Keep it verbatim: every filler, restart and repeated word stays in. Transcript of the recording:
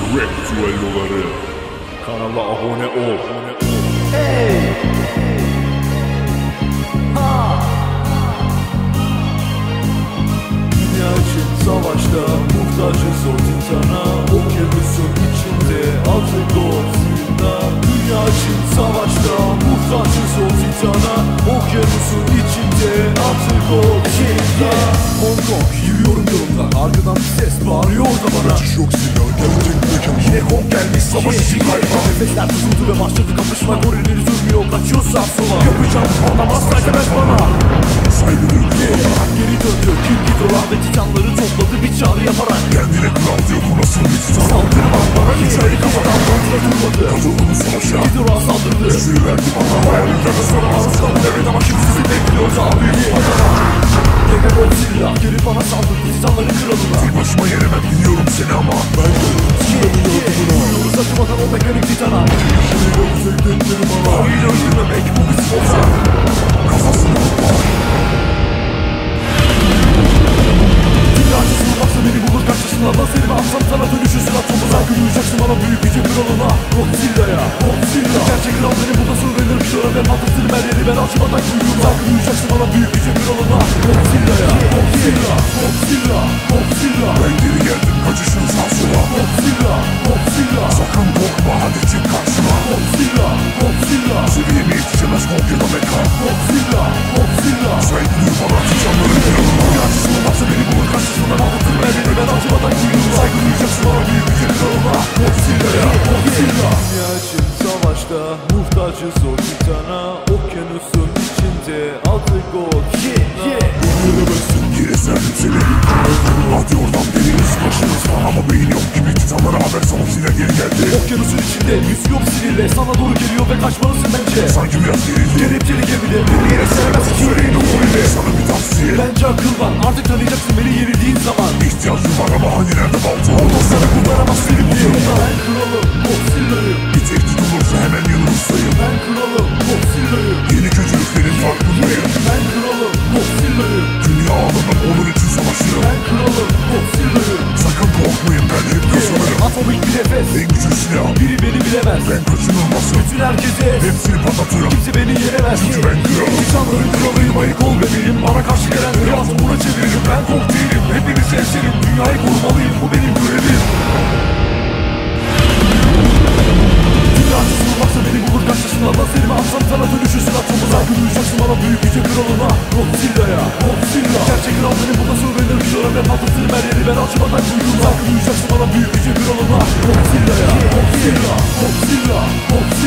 Rap düelloları. Kanala abone ol. Hey! Ha! Dünya için savaşta muhtacız o titana. Okyanusun içinde altı Godzilla. Dünya için savaşta muhtacız o titana. Okyanusun içinde altı Godzilla. Hong Kong yürüyorum yolda, arkadan bir ses bağırıyor da bana. Kaçış yok, silah gelecek mekan. Yine Kong gelmiş, savaş için hayvan. Nefesler tutuldu ve başladı kapışma. Gorilleri durmuyor, kaçıyor sağ sola. Yapacağım anlamaz demez bana. Saygı duyuyor. Geri döndü King Ghidorah ve titanları topladı bir çağrı yaparak. Kendine kral diyor, bu nasıl bir titan? Saldırı var bana, hikaye kafadan kontrol durmadı. Katıldım savaşa, Ghidorah saldırdı. gücünü verdi bana. Hayalimden sonra Ağzından evet ama şimdi sizi bekliyor daha büyük adana. Mega Godzilla geri bana saldırdı titanların kralına. tek başıma yenemem, biliyorum seni ama ben de Vuruyoruz acımadan o mekanik titana. yüksekliklerim ama Haliyle öldürmemek bu bir spor. kafasını tutma. Dünyacısın baksa beni bulur karşısına. Lazerimi atsam sana dönüşürsün atomuna. Gülüyeceksin bana büyük gücü kralına. Godzilla'ya, Godzilla. Gerçek kral beni burada söylenir. Kışlara ben patlatırım her yeri, ben acımadan gülüyorum. Gülüyeceksin bana büyük gücü kralına. Godzilla'ya, Godzilla, Godzilla, Godzilla. Ben geri geldim, kaçışın sağ sola. Godzilla, Godzilla, Sakın korkma, hadi çık karşıma. Godzilla, Godzilla, Seviyeme yetişemez Konya'da meka. Godzilla, Godzilla. Saygı duy bana, titanların kralına. Dünyacısın baksa beni bulur karşısına. Patlatırım her yeri, ben acımadan gülüyorum. Saygı duyacaksın bana büyük gücü kralına. Godzilla'ya, Godzilla. Dünya için savaşta muhtacız o titana. Okyanusun içinde altı Godzilla. Yenemezsin, geri serdim seni. Hadi oradan deniz başınız var ama beyin yok gibi. Titanlara haber salın, silah geri geldi. Okyanusun içinde yüz yok sinirle. Sana doğru geliyor ve kaçmalısın bence. Sanki biraz gerildi. Kelepçeli gemide beni yere seremezsin. Söyleyin o golüyle, sana bir tavsiye. Bence akıl var, artık tanıyacaksın beni yenildiğin zaman. İhtiyacım var ama hani nerede balta? Orada sana kurtaramaz seni bu durumda. Ben kralım, Godzilla'yım. Bir tehdit olursa hemen yanınızdayım. Ben kralım, Godzilla'yım. Yeni kötülüklerin farkındayım. Ben kralım, Godzilla'yım. Dünya alanım, onun için savaşırım. Ben kralım, Godzilla'yım. Sakın korkmayın, ben hep kazanırım. Atomik bir nefes, En güçlü silah, biri beni bilemez. ben kaçınılmazım. Bütün herkese, Hepsini patlatırım. kimse beni yenemez. Çünkü ben kralım. İnsanların kralıyım, ayık ol bebeğim. Bana karşı gelenleri atomuna çeviririm. Ben Kong değilim, hepinizi eserim. Dünyayı korumalıyım, bu benim görevim. Dünyacısın baksa beni bulur karşısına. Lazerimi atsam sana dönüşürsün atomuna. Gülüyeceksin bana büyük gücü kralına. Godzilla'ya, Godzilla. Gerçek kral beni burada söylenir. Kışlara ben patlatırım her yeri, ben acımadan gülüyorum. Gülüyeceksin bana büyük gücü kralına. Godzilla'ya, Godzilla, Godzilla, Godzilla.